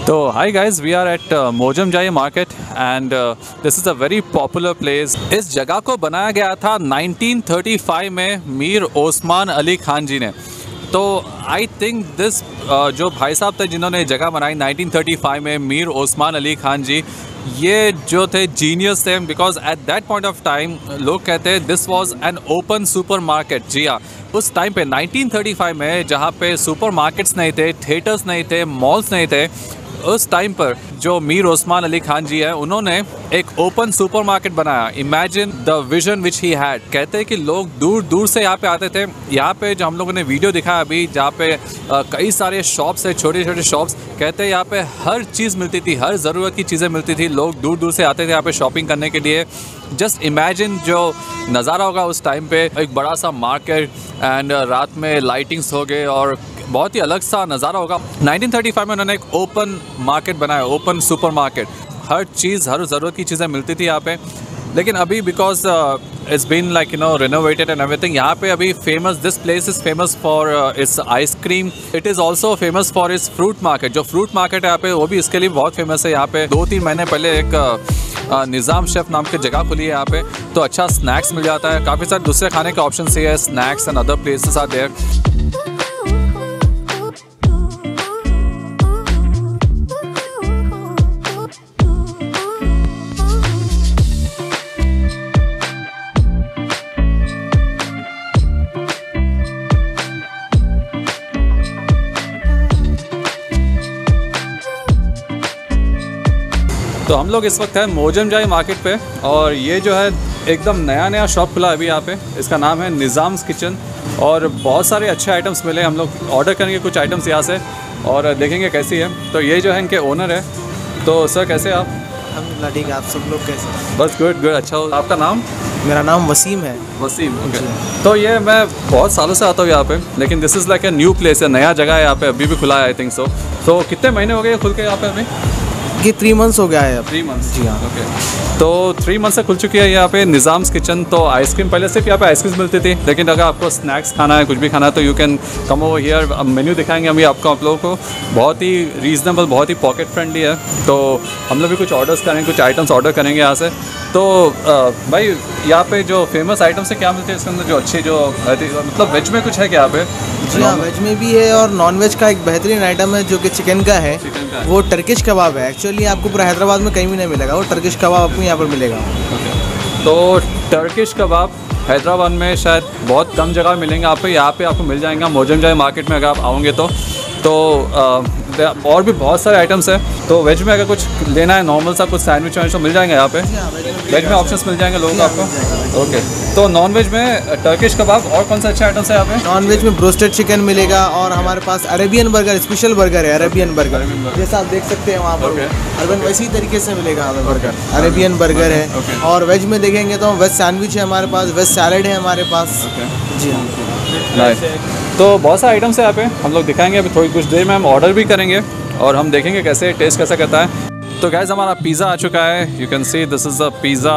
So hi guys, we are at Mojamjai market and this is a very popular place. इस जगह को बनाया गया था 1935 में मीर ओस्मान अली खान जी ने। तो आई थिंक दिस जो भाई साहब थे जिन्होंने जगह बनाई 1935 में, मीर ओस्मान अली खान जी, ये जो थे जीनियस थे, because at that point of time लोग कहते हैं this was an open supermarket. जी हाँ, उस टाइम पे 1935 में जहाँ पे सुपर मार्केट्स नहीं थे, थिएटर्स नहीं थे, मॉल्स नहीं थे, उस टाइम पर जो मीर ओस्मान अली खान जी है उन्होंने एक ओपन सुपरमार्केट बनाया। Imagine the vision which he had. कहते हैं कि लोग दूर दूर से यहाँ पे आते थे। यहाँ पे जो हम लोगों ने वीडियो दिखाया अभी, जहाँ पे कई सारे शॉप्स है, छोटे छोटे शॉप्स, कहते हैं यहाँ पे हर चीज़ मिलती थी, हर ज़रूरत की चीज़ें मिलती थी। लोग दूर दूर से आते थे यहाँ पे शॉपिंग करने के लिए। जस्ट इमेजिन जो नज़ारा होगा उस टाइम पे, एक बड़ा सा मार्केट एंड रात में लाइटिंग्स हो गए और बहुत ही अलग सा नज़ारा होगा। 1935 में उन्होंने एक ओपन मार्केट बनाया, ओपन सुपर मार्केट। हर चीज़, हर ज़रूरत की चीज़ें मिलती थी यहाँ पे। लेकिन अभी because it's been like renovated and everything, यहाँ पे अभी famous, this place is famous for its ice cream. It is also famous for its fruit market. जो फ्रूट मार्केट है यहाँ पे, वो भी इसके लिए बहुत फेमस है। यहाँ पे 2-3 महीने पहले एक निज़ाम शेफ़ नाम की जगह खुली है यहाँ पे, तो अच्छा स्नैक्स मिल जाता है। काफ़ी सारे दूसरे खाने के ऑप्शन है, snacks and other places are there. तो हम लोग इस वक्त है मोजमजाई मार्केट पे, और ये जो है एकदम नया शॉप खुला है अभी यहाँ पे। इसका नाम है निज़ाम्स किचन, और बहुत सारे अच्छे आइटम्स मिले। हम लोग ऑर्डर करेंगे कुछ आइटम्स यहाँ से और देखेंगे कैसी है। तो ये जो है इनके ओनर है। तो सर कैसे आप? अल्हम्दुलिल्लाह ठीक है। आप सब लोग कैसे? बस गुड गुड। अच्छा, आपका नाम? मेरा नाम वसीम है। वसीम, ओके। तो ये मैं बहुत सालों से आता हूँ यहाँ पे, लेकिन this is like a new place है, नया जगह है यहाँ पे, अभी भी खुला है आई थिंक सो। तो कितने महीने हो गए खुल के यहाँ पे अभी? ये 3 मंथ्स हो गया है अब। 3 मंथ्स, जी हाँ। ओके। तो 3 मंथ से खुल चुकी है यहाँ पे निज़ाम्स किचन। तो आइसक्रीम, पहले सिर्फ यहाँ पे आइसक्रीम मिलती थी, लेकिन अगर आपको स्नैक्स खाना है, कुछ भी खाना है, तो you can come over here. Menu दिखाएंगे हम आपको, आप लोगों को। बहुत ही रीज़नेबल, बहुत ही पॉकेट फ्रेंडली है। तो हम लोग भी कुछ ऑर्डर्स करेंगे, कुछ आइटम्स ऑर्डर करेंगे यहाँ से। तो भाई यहाँ पे जो फेमस आइटम्स है क्या मिलते हैं इसके अंदर, जो अच्छे, जो मतलब वेज में कुछ है क्या यहाँ पे? जी हाँ, वेज में भी है और नॉन वेज का एक बेहतरीन आइटम है जो कि चिकन का है। वो टर्किश कबाब है। एक्चुअली आपको पूरा हैदराबाद में कहीं भी नहीं मिलेगा, वो टर्किश कबाब आपको यहाँ पर मिलेगा। तो टर्किश कबाब हैदराबाद में शायद बहुत कम जगह मिलेंगे आप पे, यहाँ पे आपको मिल जाएगा मोजमजाई मार्केट में अगर आप आओगे तो और भी बहुत सारे आइटम्स है। तो वेज में अगर कुछ लेना है, नॉर्मल सा कुछ सैंडविच वैंडविच तो मिल जाएंगे यहाँ पे। वेज में ऑप्शंस मिल जाएंगे लोगों को आपको, ओके। तो नॉन वेज में टर्किश कबाब और कौन सा अच्छा आइटम्स है यहाँ पे? नॉन वेज में ब्रोस्टेड चिकन मिलेगा, और हमारे पास अरेबियन बर्गर, स्पेशल बर्गर है, अरेबियन बर्गर जैसा आप देख सकते हैं वहाँ पर। अरबन वैसी तरीके से मिलेगा हमें बर्गर, अरेबियन बर्गर है। और वेज में देखेंगे तो वेज सैंडविच है हमारे पास, वेज सैलड है हमारे पास। जी हाँ, तो बहुत सारे आइटम्स है यहाँ पे, हम लोग दिखाएंगे अभी थोड़ी कुछ देर में। हम ऑर्डर भी करेंगे और हम देखेंगे कैसे टेस्ट कैसा करता है। तो गाइस हमारा पिज़्ज़ा आ चुका है, you can see this is a pizza,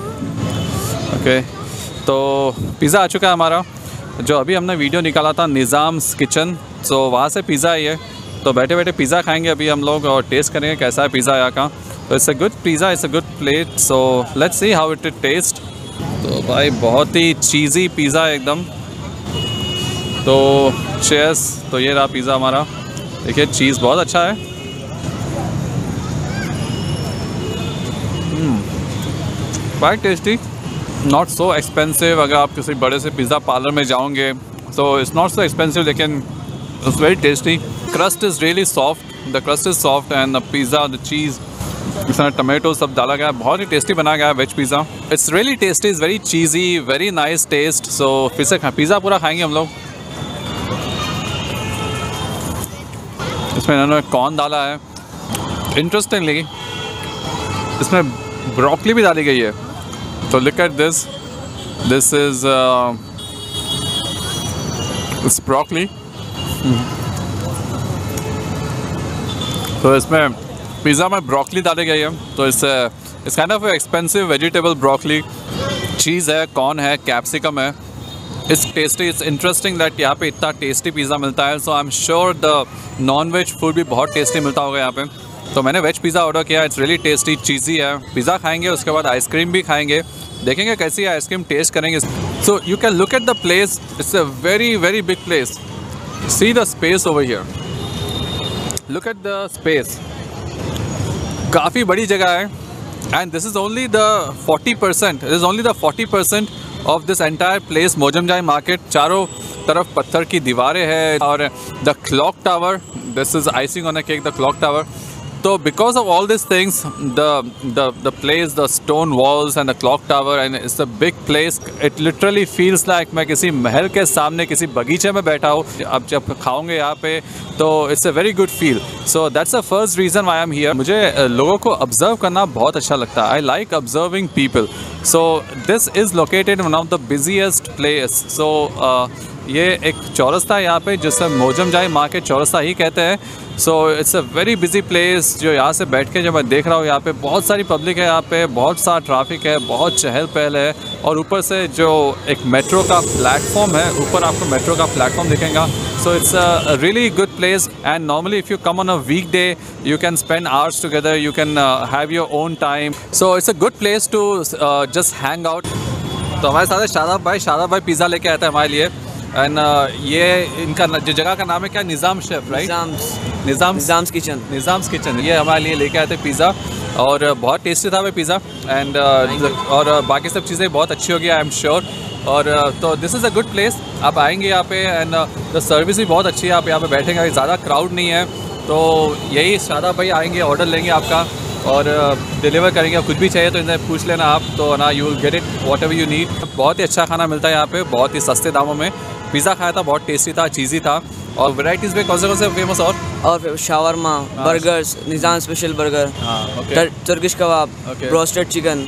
okay. तो पिज़्ज़ा आ चुका है हमारा, जो अभी हमने वीडियो निकाला था निज़ाम्स किचन, तो वहाँ से पिज़्ज़ा है ये। तो बैठे बैठे पिज़्ज़ा खाएंगे अभी हम लोग और टेस्ट करेंगे कैसा है पिज़्ज़ा यहाँ का। तो it's a good pizza, it's a good plate, so let's see how it taste. तो भाई बहुत ही चीज़ी पिज़्ज़ा है एकदम। तो चीयर्स। तो ये रहा पिज़्ज़ा हमारा, देखिए चीज़ बहुत अच्छा है। Quite tasty, not so expensive. अगर आप किसी बड़े से पिज़्ज़ा पार्लर में जाओगे तो इट्स नॉट सो एक्सपेंसिव, लेकिन it's very tasty. Crust is really soft, the crust is soft and the pizza, the cheese, इसमें टमाटो सब डाला गया है। बहुत ही टेस्टी बनाया गया है veg pizza. It's really tasty, is very cheesy, very nice taste. So फिर से पिज़्ज़ा पूरा खाएंगे हम लोग। इसमें इन्होंने कॉर्न डाला है, इंटरेस्टिंगली इसमें ब्रोकली भी डाली गई है। तो look at this, this is broccoli. तो इसमें पिज़्ज़ा में ब्रोकली डाली गई है, तो इस kind of expensive vegetable broccoli. Cheese है, कॉर्न है, कैप्सिकम है। It's tasty, it's interesting that यहाँ पे इतना टेस्टी पिज़्ज़ा मिलता है। So I am sure the non veg food भी बहुत टेस्टी मिलता होगा यहाँ पे। तो मैंने वेज पिज़्ज़ा ऑर्डर किया। इट्स रियली टेस्टी, चीज़ी है। पिज़्ज़ा खाएंगे, उसके बाद आइसक्रीम भी खाएंगे, देखेंगे कैसी आइसक्रीम टेस्ट करेंगे। So you can look at the place, it's a very very big place. See the space over here, look at the space, काफ़ी बड़ी जगह है। And this is only the 40%, it is only the 40% of this entire place Moazzamjahi market. चारों तरफ पत्थर की दीवारें हैं और the clock tower, this is icing on a cake, the clock tower. तो because of all this things, the place, the stone walls and the clock tower, and it's a big place. It literally feels like मैं किसी महल के सामने किसी बगीचे में बैठा हूँ। अब जब खाओगे यहाँ पे तो it's a very good feel. So that's the first reason why I am here. मुझे लोगों को ऑब्जर्व करना बहुत अच्छा लगता है। I like observing people. So this is located one of the busiest place. So ये एक चौरस्ता है यहाँ पे, जिसे मोजमजाई मार्केट चौरस्ता ही कहते हैं। So it's a very busy place. जो यहाँ से बैठ के जब मैं देख रहा हूँ, यहाँ पे बहुत सारी पब्लिक है, यहाँ पे बहुत सा ट्रैफिक है, बहुत चहल पहल है। और ऊपर से जो एक मेट्रो का प्लेटफॉर्म है, ऊपर आपको मेट्रो का प्लेटफॉर्म दिखेगा। So it's a really good place. And normally if you come on a weekday, you can spend hours together, you can have your own time. So it's a good place to just hang out. तो हमारे साथ है शादाब भाई pizza लेके आए थे हमारे लिए। एंड ये इनका जो जगह का नाम है क्या, Nizam chef, right? Nizam's kitchen. ये हमारे लिए लेके आए थे पिज़्ज़ा और बहुत टेस्टी था वो पिज़्ज़ा। एंड और बाकी सब चीज़ें बहुत अच्छी होगी, आई एम श्योर। और तो this is a good place. आप आएंगे यहाँ पे एंड द सर्विस भी बहुत अच्छी है। आप यहाँ पे बैठेंगे, ज़्यादा क्राउड नहीं है। तो यही शादाब भाई आएंगे, ऑर्डर लेंगे आपका और डिलीवर करेंगे। आप कुछ भी चाहिए तो इन्हें पूछ लेना आप, तो ना you will get it whatever you need. बहुत ही अच्छा खाना मिलता है यहाँ पे, बहुत ही सस्ते दामों में। पिज़्ज़ा खाया था, बहुत टेस्टी था, चीज़ी था। और वैराइटीज़ में कौन से फेमस और shawarma, burgers, Nizam special burger, Turkish कबाब, रोस्टेड चिकन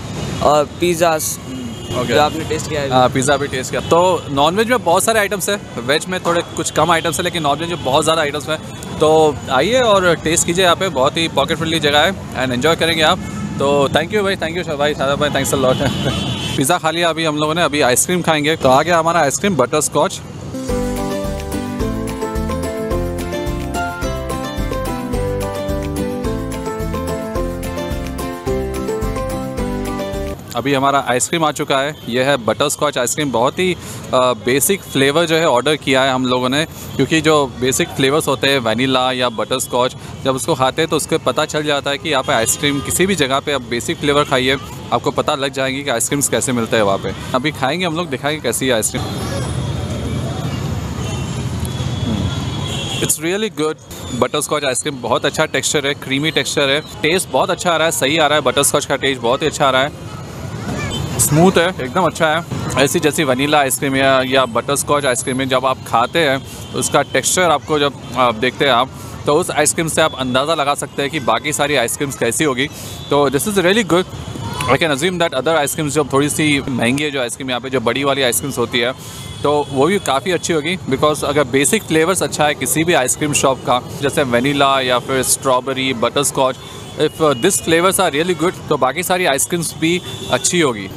और पिज़्ज़ास जो आपने टेस्ट किया है। हाँ, पिज़्ज़ा भी टेस्ट किया। तो नॉनवेज में बहुत सारे आइटम्स है, वेज में थोड़े कुछ कम आइटम्स है, लेकिन नॉनवेज में बहुत ज़्यादा आइटम्स हैं। तो आइए और टेस्ट कीजिए यहाँ पे, बहुत ही पॉकेट फ्रेंडली जगह है एंड एंजॉय करेंगे आप। तो थैंक यू भाई, थैंक यू भाई, शादाब भाई, थैंक्स अ लॉट। पिज़्ज़ा खा लिया, अभी हम लोगों ने अभी आइसक्रीम खाएंगे। तो आ गया हमारा आइसक्रीम बटर स्कॉच। अभी हमारा आइसक्रीम आ चुका है, यह है बटर स्कॉच आइसक्रीम। बहुत ही बेसिक फ्लेवर जो है ऑर्डर किया है हम लोगों ने, क्योंकि जो बेसिक फ्लेवर्स होते हैं वनीला या बटर स्कॉच, जब उसको खाते हैं तो उसको पता चल जाता है कि यहाँ पे आइसक्रीम किसी भी जगह पे आप बेसिक फ्लेवर खाइए, आपको पता लग जाएंगी कि आइसक्रीम्स कैसे मिलते हैं वहाँ पे। अभी खाएंगे हम लोग, दिखाएंगे कैसी है ice cream. It's really good. Butterscotch ice cream बहुत अच्छा टेक्सचर है, क्रीमी टेक्सचर है, टेस्ट बहुत अच्छा आ रहा है, सही आ रहा है। बटर स्कॉच का टेस्ट बहुत ही अच्छा आ रहा है, स्मूथ है, एकदम अच्छा है। ऐसी जैसी वनीला आइसक्रीम या बटर स्कॉच आइसक्रीम है, जब आप खाते हैं उसका टेक्सचर आपको जब देखते हैं आप, तो उस आइसक्रीम से आप अंदाज़ा लगा सकते हैं कि बाकी सारी आइसक्रीम्स कैसी होगी। तो this is really good. I can assume that other ice creams जो थोड़ी सी महंगी है, जो आइसक्रीम यहाँ पे जो बड़ी वाली आइसक्रीम्स होती है, तो वो भी काफ़ी अच्छी होगी। बिकॉज अगर बेसिक फ्लेवर्स अच्छा है किसी भी आइसक्रीम शॉप का, जैसे वनीला या फिर strawberry, butterscotch, if this flavours are really good, तो बाकी सारी आइसक्रीम्स भी अच्छी होगी।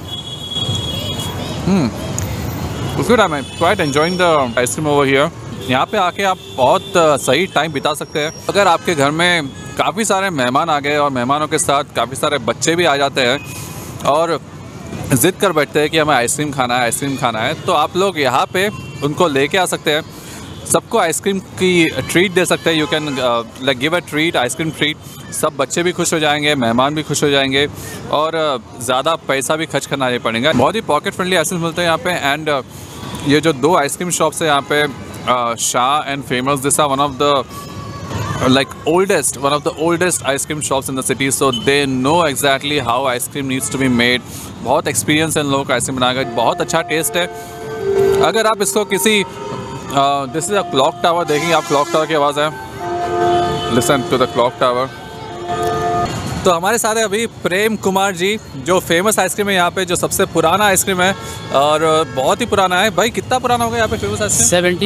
It's good. I'm quite enjoying the ice cream over here. यहाँ पे आके आप बहुत सही टाइम बिता सकते हैं। अगर आपके घर में काफ़ी सारे मेहमान आ गए और मेहमानों के साथ काफ़ी सारे बच्चे भी आ जाते हैं और ज़िद कर बैठते हैं कि हमें आइसक्रीम खाना है, आइसक्रीम खाना है, तो आप लोग यहाँ पे उनको लेके आ सकते हैं। सबको आइसक्रीम की ट्रीट दे सकते हैं। You can like give a treat, ice cream treat. सब बच्चे भी खुश हो जाएंगे, मेहमान भी खुश हो जाएंगे और ज़्यादा पैसा भी खर्च करना नहीं पड़ेगा। बहुत ही पॉकेट फ्रेंडली आइसक्रीम मिलते हैं यहाँ पे। एंड ये जो दो आइसक्रीम शॉप्स है यहाँ पे, Shah and famous, this are one of the oldest ice cream shops in the city. So they know exactly how ice cream needs to be made. बहुत एक्सपीरियंस है इन लोगों का आइसक्रीम बनाकर, बहुत अच्छा टेस्ट है। अगर आप इसको किसी this is a clock tower, देखेंगे आप क्लॉक टावर की आवाज़ है, listen to the clock tower. तो हमारे साथ है अभी प्रेम कुमार जी, जो फेमस आइसक्रीम है यहाँ पे, जो सबसे पुराना आइसक्रीम है और बहुत ही पुराना है। भाई कितना पुराना होगा यहाँ पे फेमस आइसक्रीम?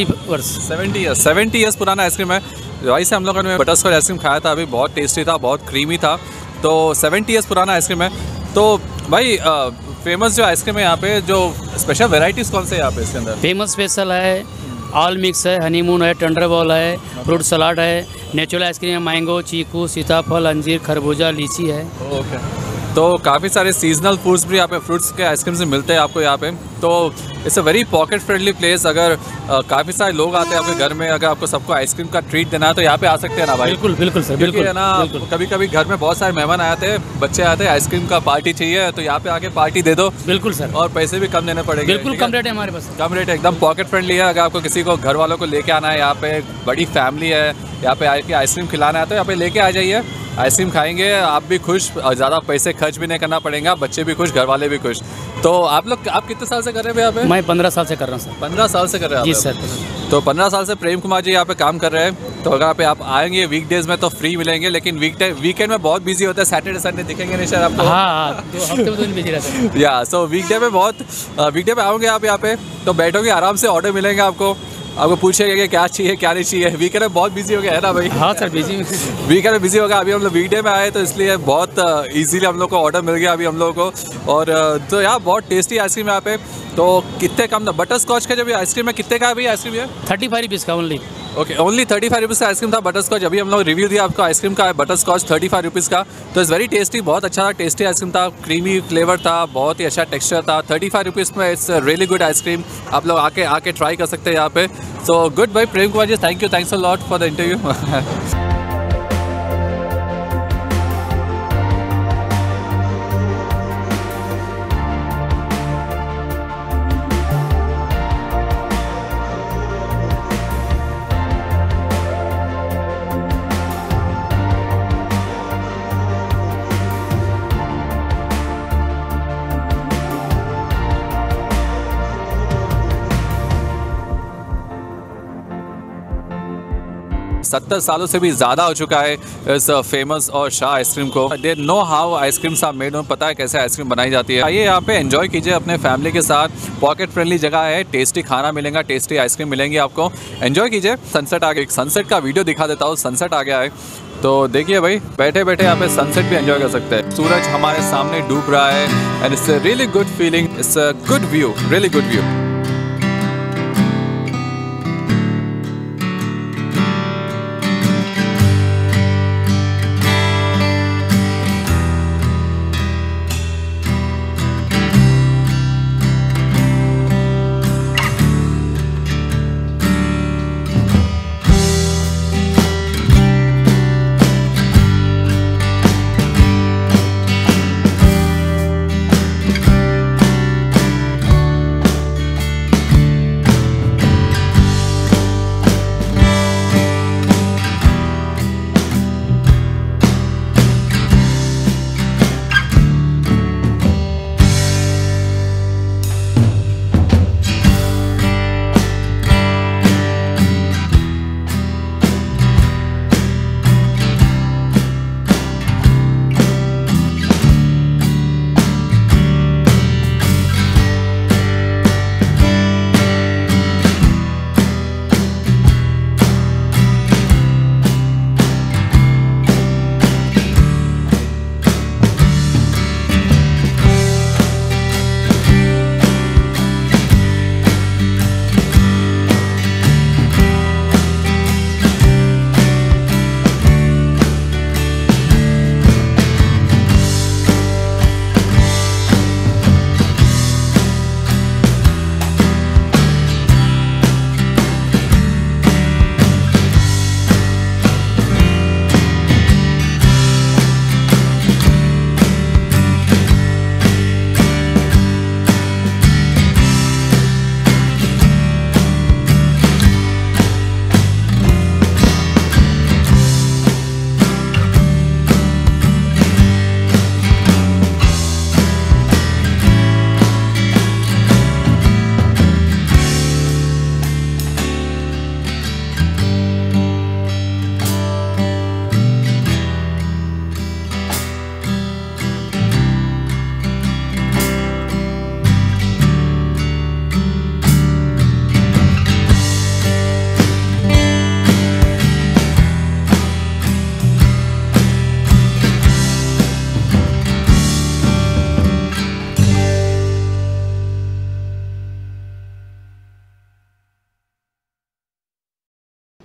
70 ईयर्स पुराना आइसक्रीम है। भाई से हम लोगों ने बटर स्कॉच आइसक्रीम खाया था अभी, बहुत टेस्टी था, बहुत क्रीमी था। तो 70 ईयर्स पुराना आइसक्रीम है। तो भाई फेमस जो आइसक्रीम है यहाँ पे, जो स्पेशल वेराइटीज़ कौन से यहाँ पे इसके अंदर? फेमस स्पेशल है ऑल मिक्स है, हनीमून है, टेंडर बॉल है, फ्रूट सलाद है, नेचुरल आइसक्रीम है, मैंगो, चीकू, सीताफल, अंजीर, खरबूजा, लीची है। ओके। तो काफ़ी सारे सीजनल फ्रूट्स भी यहाँ पे, फ्रूट्स के आइसक्रीम्स भी मिलते हैं आपको यहाँ पे। तो it's a very pocket friendly place. अगर काफ़ी सारे लोग आते हैं आपके घर में, अगर आपको सबको आइसक्रीम का ट्रीट देना है तो यहाँ पे आ सकते हैं ना भाई? बिल्कुल बिल्कुल सर, क्योंकि बिल्कुल है ना, कभी कभी घर में बहुत सारे मेहमान आते हैं, बच्चे आते हैं, आइसक्रीम का पार्टी चाहिए, तो यहाँ पे आके पार्टी दे दो। बिल्कुल सर, और पैसे भी कम देने पड़ेंगे। बिल्कुल कम रेट है हमारे पास, कम रेट है, एकदम पॉकेट फ्रेंडली है। अगर आपको किसी को घर वालों को लेके आना है, यहाँ पे बड़ी फैमिली है, यहाँ पे आके आइसक्रीम खिलाना है, तो यहाँ पे लेके आ जाइए, आइसक्रीम खाएंगे, आप भी खुश, ज़्यादा पैसे खर्च भी नहीं करना पड़ेगा, बच्चे भी खुश, घर वाले भी खुश। तो आप कितने साल से कर रहे हैं यहाँ पे? मैं 15 साल से कर रहा हूँ सर। 15 साल से कर रहे हैं जी आप? सर। तो 15 साल से प्रेम कुमार जी यहाँ पे काम कर रहे हैं। तो अगर आप आएंगे वीकडेज में तो फ्री मिलेंगे, लेकिन वीकेंड में बहुत बिजी होता है, सैटरडे संडे दिखेंगे नहीं शायद आपको। हाँ, 2 हफ्ते में तो बिजी रहता है। या सो वीकडे में आओगे आप यहाँ पे तो बैठोगे आराम से, ऑर्डर मिलेंगे आपको पूछेंगे कि क्या चाहिए क्या नहीं चाहिए। वीकेंड में बहुत बिजी हो गया है ना भाई? हाँ सर, बिजी वीकेंड में बिजी होगा। अभी हम लोग वीकडे में आए तो इसलिए बहुत इजीली हम लोग को ऑर्डर मिल गया अभी हम लोगों को। और तो यार बहुत टेस्टी आइसक्रीम यहाँ पे। तो कितने कम बटर स्कॉच का जब आइसक्रीम है कितने का है भाई आइसक्रीम ये? 35 रुपीज़ का ओनली। ओके, ओनली 35 रुपीज़ का आइसक्रीम था बटर स्कॉच। अभी हम लोग रिव्यू दिया आपको आइसक्रीम का, बटर स्कॉच 35 रुपीज़ का। तो इट्स वेरी टेस्टी, बहुत अच्छा था, टेस्टी आइसक्रीम था, क्रीमी फ्लेवर था, बहुत ही अच्छा टेक्सचर था। 35 रुपीज़ में इट्स रियली गुड आइसक्रीम। आप लोग आके ट्राई कर सकते हैं यहाँ पे। सो गुड भाई Prem Kumar ji, thank you, thanks a lot for the interview. सत्तर सालों से भी ज़्यादा हो चुका है इस फेमस और शाह आइसक्रीम को। They know how ice creams are made, उन्हें पता है कैसे आइसक्रीम बनाई जाती है। आइए यहाँ पे एंजॉय कीजिए अपने फैमिली के साथ। पॉकेट फ्रेंडली जगह है, टेस्टी खाना मिलेगा, टेस्टी आइसक्रीम मिलेंगी आपको। एंजॉय कीजिए। सनसेट आ गया, सनसेट का वीडियो दिखा देता हूँ। सनसेट आ गया है तो देखिए भाई, बैठे बैठे यहाँ पे सनसेट भी एंजॉय कर सकते हैं। सूरज हमारे सामने डूब रहा है and it's a really good feeling, it's a good view, really good view.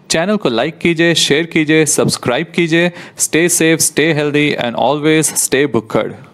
Channel को लाइक कीजिए, शेयर कीजिए, सब्सक्राइब कीजिए। Stay safe, stay healthy and always stay Bhukkar.